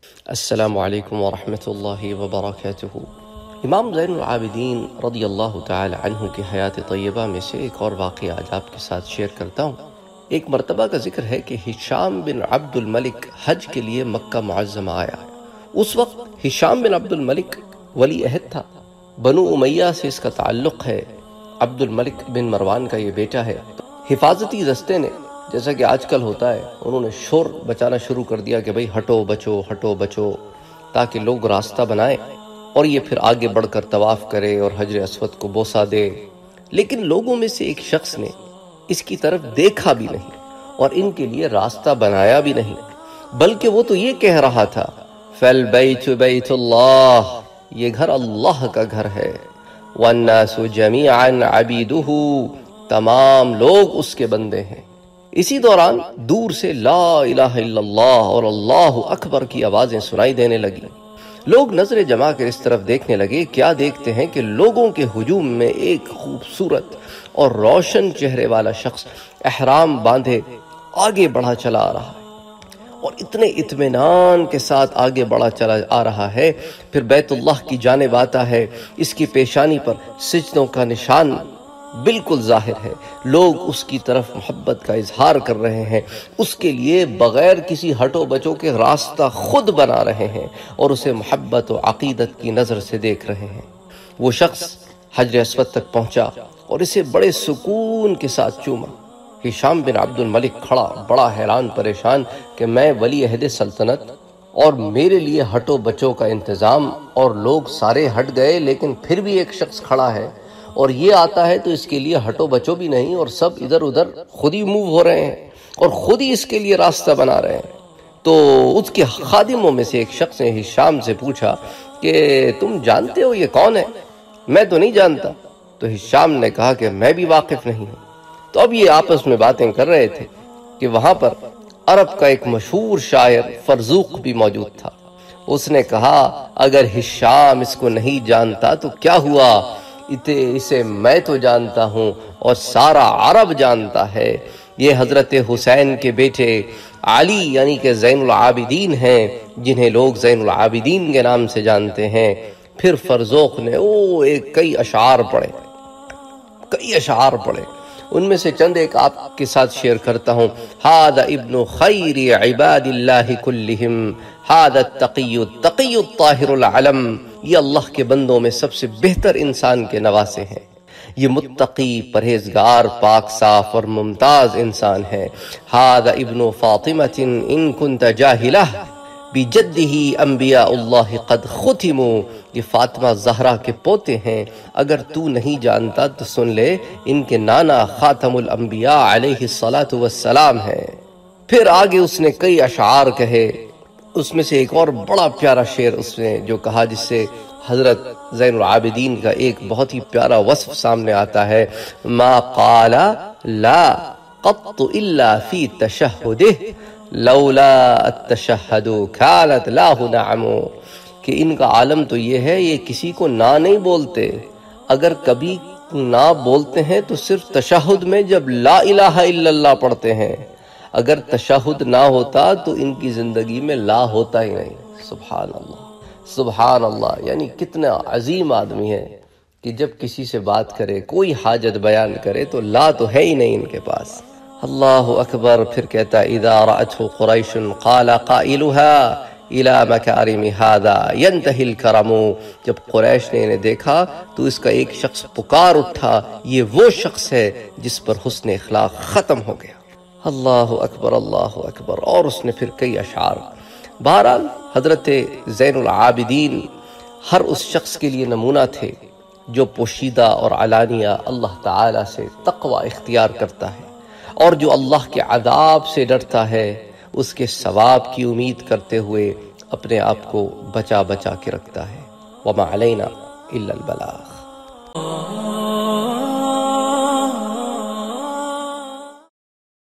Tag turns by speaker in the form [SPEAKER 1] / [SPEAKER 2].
[SPEAKER 1] السلام علیکم ورحمۃ اللہ وبرکاتہ۔ امام زین العابدین رضی اللہ تعالی عنہ کی حیات طیبہ میں سے ایک اور واقعہ آج آپ کے ساتھ شیئر کرتا ہوں۔ ایک مرتبہ کا ذکر ہے کہ ہشام بن عبد الملک حج کے لیے مکہ معظمہ آیا۔ اس وقت ہشام بن عبد الملک ولی عہد تھا، بنو امیہ سے اس کا تعلق ہے، عبد الملک بن مروان کا یہ بیٹا ہے۔ حفاظتی دستے نے، جیسا کہ آج کل ہوتا ہے، انہوں نے شور بچانا شروع کر دیا کہ بھئی ہٹو بچو ہٹو بچو، تاکہ لوگ راستہ بنائیں اور یہ پھر آگے بڑھ کر طواف کرے اور حجر اسود کو بوسہ دے۔ لیکن لوگوں میں سے ایک شخص نے اس کی طرف دیکھا بھی نہیں اور ان کے لیے راستہ بنایا بھی نہیں، بلکہ وہ تو یہ کہہ رہا تھا فَالْبَيْتُ بَيْتُ اللَّهِ، یہ گھر اللہ کا گھر ہے، وَالنَّاسُ جَمِيعًا عَبِيدُهُ، تمام لوگ اس کے بندے ہیں۔ اسی دوران دور سے لا الہ الا اللہ اور اللہ اکبر کی آوازیں سنائی دینے لگی۔ لوگ نظر جما کر اس طرف دیکھنے لگے۔ کیا دیکھتے ہیں کہ لوگوں کے ہجوم میں ایک خوبصورت اور روشن چہرے والا شخص احرام باندھے آگے بڑھا چلا آ رہا ہے، اور اتنے اطمینان کے ساتھ آگے بڑھا چلا آ رہا ہے، پھر بیت اللہ کی جانب آتا ہے۔ اس کی پیشانی پر سجدوں کا نشان بالکل ظاہر ہے، لوگ اس کی طرف محبت کا اظہار کر رہے ہیں، اس کے لیے بغیر کسی ہٹو بچو کے راستہ خود بنا رہے ہیں اور اسے محبت و عقیدت کی نظر سے دیکھ رہے ہیں۔ وہ شخص حجر اسود تک پہنچا اور اسے بڑے سکون کے ساتھ چوما۔ ہشام بن عبد الملک کھڑا، بڑا حیران پریشان کہ میں ولی عہد سلطنت اور میرے لیے ہٹو بچو کا انتظام، اور لوگ سارے ہٹ گئے لیکن پھر بھی ایک شخص کھڑا ہے اور یہ آتا ہے تو اس کے لیے ہٹو بچو بھی نہیں، اور سب ادھر ادھر خود ہی موو ہو رہے ہیں اور خود ہی اس کے لیے راستہ بنا رہے ہیں۔ تو اس کے خادموں میں سے ایک شخص نے ہشام سے پوچھا کہ تم جانتے ہو یہ کون ہے؟ میں تو نہیں جانتا۔ تو ہشام نے کہا کہ میں بھی واقف نہیں ہوں۔ تو اب یہ آپس میں باتیں کر رہے تھے کہ وہاں پر عرب کا ایک مشہور شاعر فرزوق بھی موجود تھا۔ اس نے کہا اگر ہشام اس کو نہیں جانتا تو کیا ہوا، اسے میں تو جانتا ہوں اور سارا عرب جانتا ہے۔ یہ حضرت حسین کے بیٹے علی یعنی کہ زین العابدین ہیں، جنہیں لوگ زین العابدین کے نام سے جانتے ہیں۔ پھر فرزوق نے کئی اشعار پڑھے، ان میں سے چند ایک آپ کے ساتھ شیئر کرتا ہوں۔ ھذا ابن خیر عباد اللہ کلہم، ھذا التقی الطاہر العلم، یہ اللہ کے بندوں میں سب سے بہتر انسان کے نواسے ہیں، یہ متقی، پرہیزگار، پاک صاف اور ممتاز انسان ہے۔ ھذا ابن فاطمۃ ان کنت جاہلہ بجدہ انبیاء اللہ قد ختموا، یہ فاطمہ زہرا کے پوتے ہیں، اگر تو نہیں جانتا تو سن لے، ان کے نانا خاتم الانبیاء علیہ الصلاۃ والسلام ہیں۔ پھر آگے اس نے کئی اشعار کہے، اس میں سے ایک اور بڑا پیارا شعر اس نے جو کہا، جس سے حضرت زین العابدین کا ایک بہت ہی پیارا وصف سامنے آتا ہے۔ ما قال لا قط الا فی تشہدہ، لولا التشہد کانت لاہ نعم، کہ ان کا عالم تو یہ ہے، یہ کسی کو نہ نہیں بولتے، اگر کبھی نہ بولتے ہیں تو صرف تشہد میں جب لا الہ الا اللہ پڑھتے ہیں، اگر تشہد نہ ہوتا تو ان کی زندگی میں لا ہوتا ہی نہیں۔ سبحان اللہ، سبحان اللہ، یعنی کتنا عظیم آدمی ہے کہ جب کسی سے بات کرے، کوئی حاجت بیان کرے تو لا تو ہے ہی نہیں ان کے پاس۔ اللہ اکبر۔ پھر کہتا اذا رأته قریش قال قائلها الى مکارم ھذا ینتہی الکرم، جب قریش نے انہیں دیکھا تو اس کا ایک شخص پکار اٹھا، یہ وہ شخص ہے جس پر حسن اخلاق ختم ہو گیا۔ اللہ اکبر، اللہ اکبر۔ اور اس نے پھر کئی اشعار۔ بہرحال حضرت زین العابدین ہر اس شخص کے لیے نمونہ تھے جو پوشیدہ اور علانیہ اللہ تعالی سے تقوی اختیار کرتا ہے، اور جو اللہ کے عذاب سے ڈرتا ہے، اس کے ثواب کی امید کرتے ہوئے اپنے آپ کو بچا کے رکھتا ہے۔ وما علینا الا البلاغ۔